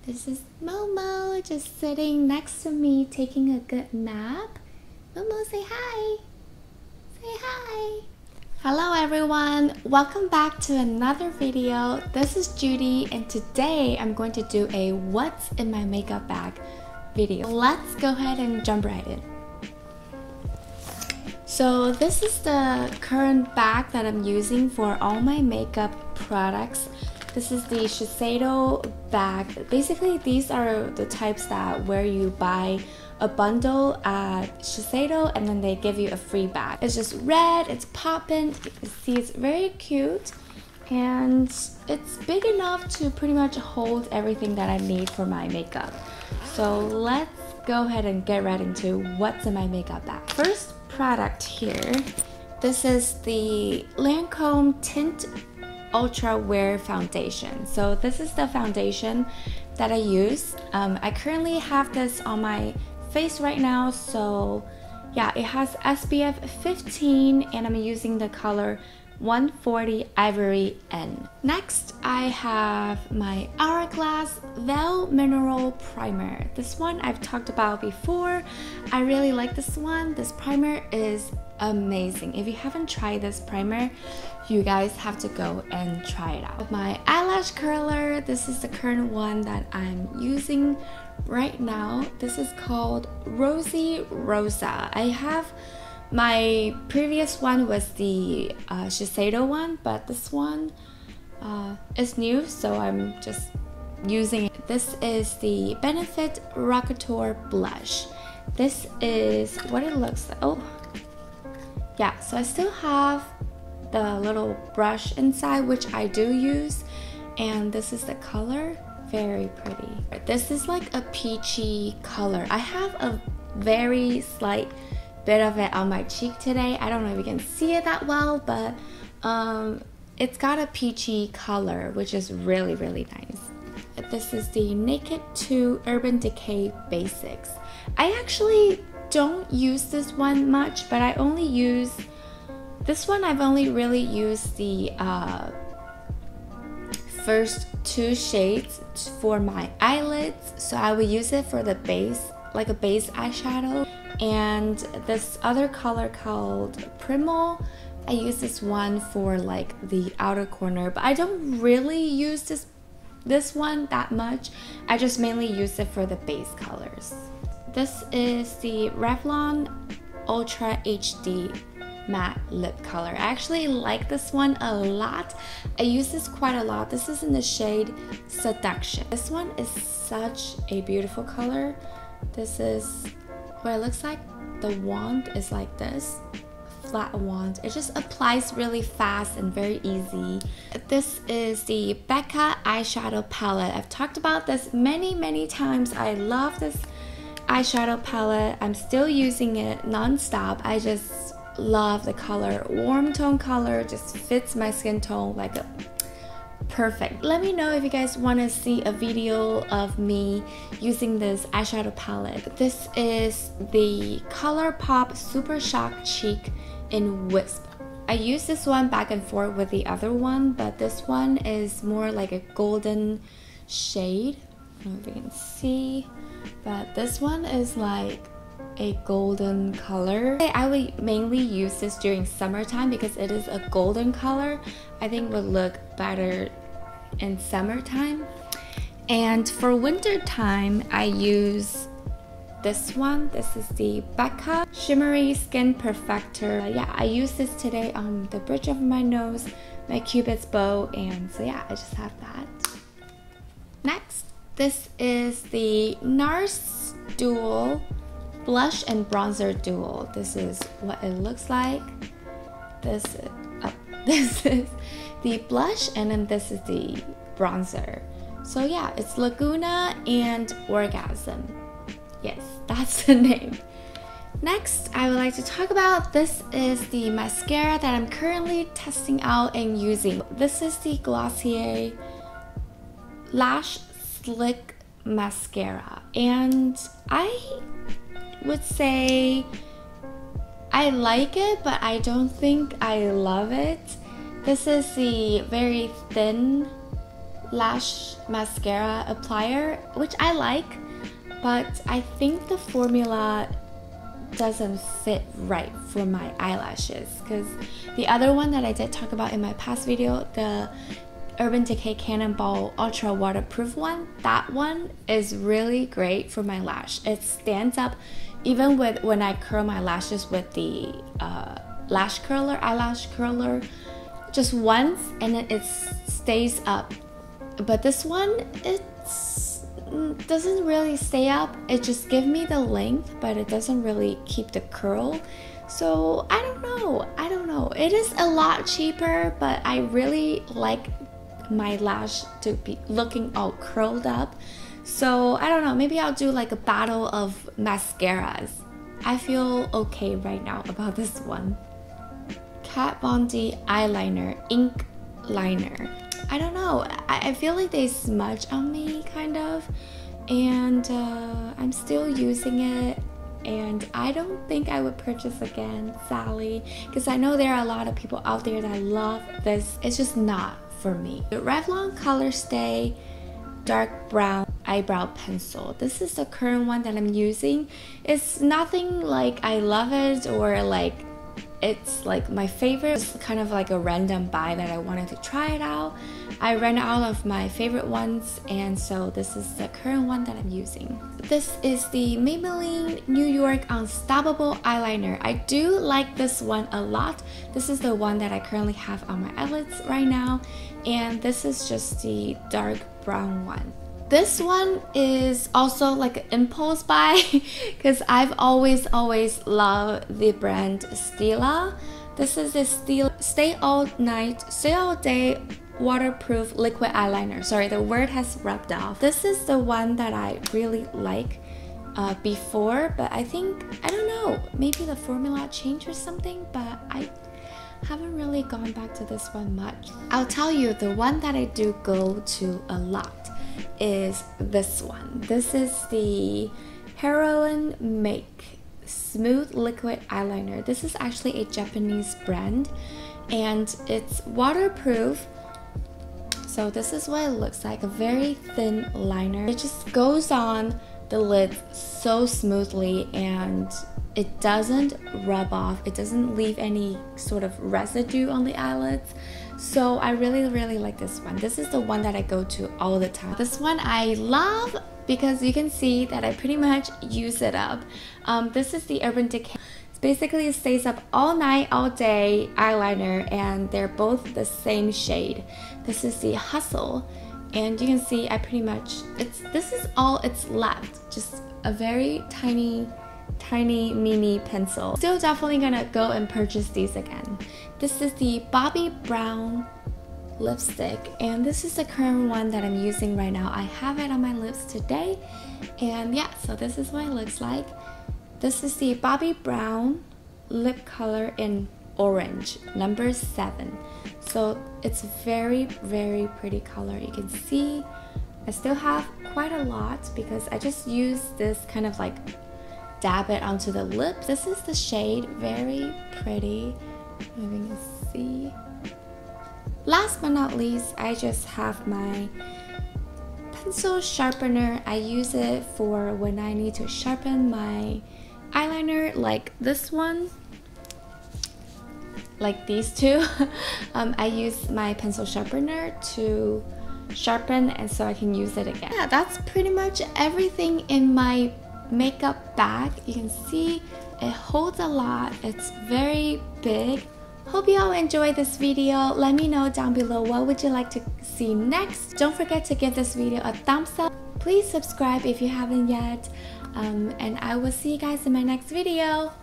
This is Momo just sitting next to me taking a good nap. Momo, say hi. Say hi. Hello everyone, welcome back to another video. This is Judy and today I'm going to do a what's in my makeup bag video. Let's go ahead and jump right in. So this is the current bag that I'm using for all my makeup products. This is the Shiseido bag. Basically, these are the types that where you buy a bundle at Shiseido and then they give you a free bag. It's just red, it's poppin', you can see it's very cute and it's big enough to pretty much hold everything that I need for my makeup. So let's go ahead and get right into what's in my makeup bag. First product here, this is the Lancome Tint Ultra Wear Foundation. So this is the foundation that I use. I currently have this on my face right now, so yeah, it has SPF 15 and I'm using the color 140 Ivory N. Next, I have my Hourglass Veil Mineral Primer. This one I've talked about before. I really like this one. This primer is amazing. If you haven't tried this primer, you guys have to go and try it out. My eyelash curler, this is the current one that I'm using right now. This is called Rosy Rosa. I have my previous one was the Shiseido one, but this one is new, so I'm just using it. This is the Benefit Rockateur Blush. This is what it looks like. Oh, yeah, so I still have the little brush inside, which I do use, and this is the color. Very pretty. This is like a peachy color. I have a very slight bit of it on my cheek today. I don't know if you can see it that well, but it's got a peachy color, which is really, really nice. This is the Naked 2 Urban Decay Basics. I actually don't use this one much, but I only use this one. I've only really used the first two shades for my eyelids, so I will use it for the base, like a base eyeshadow. And this other color called Primal, I use this one for like the outer corner, but I don't really use this one that much. I just mainly use it for the base colors. This is the Revlon Ultra HD Matte Lip Color. I actually like this one a lot. I use this quite a lot. This is in the shade Seduction. This one is such a beautiful color. This is what it looks like. The wand is like this, flat wand. It just applies really fast and very easy. This is the Becca eyeshadow palette. I've talked about this many times. I love this eyeshadow palette. I'm still using it non-stop. I just love the color. Warm tone color, just fits my skin tone like a perfect. Let me know if you guys want to see a video of me using this eyeshadow palette. This is the ColourPop Super Shock Cheek in Wisp. I use this one back and forth with the other one, but this one is more like a golden shade. I don't know if you can see, but this one is like a golden color. I would mainly use this during summertime because it is a golden color. I think would look better in summertime. And for winter time, I use this one. This is the Becca Shimmery Skin Perfector. Yeah, I use this today on the bridge of my nose, my cupid's bow, and so yeah, I just have that. Next, this is the NARS Dual Blush and Bronzer Duo. This is what it looks like. This is the blush, and then this is the bronzer. So yeah, it's Laguna and Orgasm. Yes, that's the name. Next, I would like to talk about, this is the mascara that I'm currently testing out and using. This is the Glossier Lash Slick Mascara, and I would say I like it, but I don't think I love it. This is the very thin lash mascara applier, which I like, but I think the formula doesn't fit right for my eyelashes, because the other one that I did talk about in my past video, the Urban Decay Cannonball Ultra Waterproof one, that one is really great for my lash. It stands up even with when I curl my lashes with the eyelash curler, just once, and it stays up. But this one, it doesn't really stay up. It just gives me the length, but it doesn't really keep the curl. So I don't know. It is a lot cheaper, but I really like my lash to be looking all curled up. So I don't know, maybe I'll do like a battle of mascaras. I feel okay right now about this one. Kat Von D eyeliner, ink liner. I don't know, I feel like they smudge on me kind of, and I'm still using it, and I don't think I would purchase again, sadly, because I know there are a lot of people out there that love this. It's just not for me. The Revlon Color Stay Dark Brown Eyebrow Pencil. This is the current one that I'm using. It's nothing like I love it or like it's like my favorite. It's kind of like a random buy that I wanted to try it out. I ran out of my favorite ones, and so this is the current one that I'm using. This is the Maybelline New York Unstoppable Eyeliner. I do like this one a lot. This is the one that I currently have on my eyelids right now, and this is just the dark brown one. This one is also like an impulse buy because I've always loved the brand Stila. This is the Stila Stay All Night, Stay All Day Waterproof Liquid Eyeliner. Sorry, the word has rubbed off. This is the one that I really like before, but I think, I don't know, maybe the formula changed or something, but I haven't really gone back to this one much. I'll tell you, the one that I do go to a lot is this one. This is the Heroine Make Smooth Liquid Eyeliner. This is actually a Japanese brand, and it's waterproof. So this is what it looks like, a very thin liner. It just goes on the lid so smoothly, and it doesn't rub off. It doesn't leave any sort of residue on the eyelids. So I really like this one. This is the one that I go to all the time. This one I love because you can see that I pretty much use it up. This is the Urban Decay. It's basically, it stays up all night, all day eyeliner, and they're both the same shade. This is the Hustle, and you can see I pretty much, this is all it's left. Just a very tiny mini pencil. Still definitely gonna go and purchase these again. This is the Bobbi Brown lipstick, and this is the current one that I'm using right now. I have it on my lips today, and yeah, so this is what it looks like. This is the Bobbi Brown lip color in orange, number 7. So it's very pretty color. You can see I still have quite a lot because I just use this kind of like dab it onto the lip. This is the shade, very pretty. Maybe you can see. Last but not least, I just have my pencil sharpener. I use it for when I need to sharpen my eyeliner, like this one, like these two. I use my pencil sharpener to sharpen, and so I can use it again. Yeah, that's pretty much everything in my makeup bag. You can see it holds a lot. It's very big. Hope you all enjoyed this video. Let me know down below what would you like to see next. Don't forget to give this video a thumbs up. Please subscribe if you haven't yet, and I will see you guys in my next video.